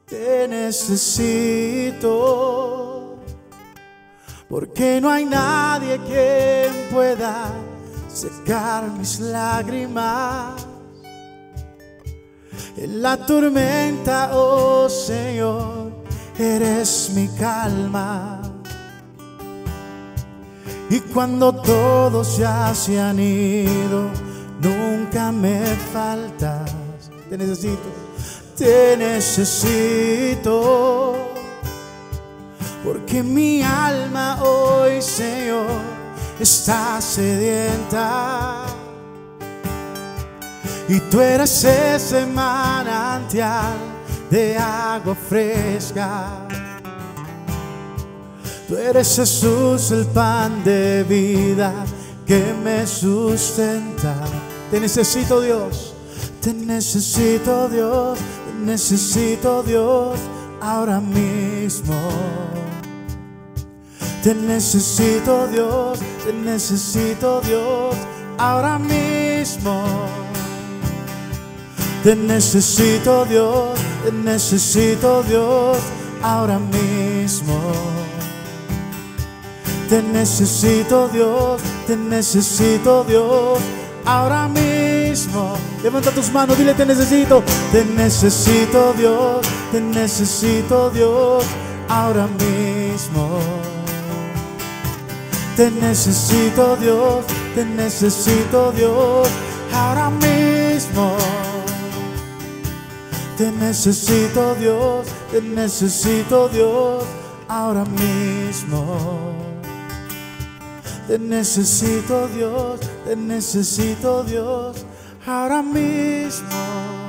Te necesito, porque no hay nadie quien pueda secar mis lágrimas. En la tormenta, oh Señor, eres mi calma. Y cuando todos ya se han ido, nunca me faltas. Te necesito, porque mi alma hoy, Señor, está sedienta. Y tú eres ese manantial de agua fresca. Tú eres Jesús, el pan de vida que me sustenta. Te necesito, Dios. Te necesito, Dios. Te necesito, Dios, ahora mismo. Te necesito, Dios. Te necesito, Dios, ahora mismo. Te necesito, Dios. Te necesito, Dios, ahora mismo. Te necesito, Dios. Te necesito, Dios, ahora mismo. Levanta tus manos, dile: te necesito. Te necesito, Dios. Te necesito, Dios, ahora mismo. Te necesito, Dios. Te necesito, Dios, ahora mismo. Te necesito, Dios. Te necesito, Dios, ahora mismo. Te necesito, Dios. Te necesito, Dios, ahora mismo.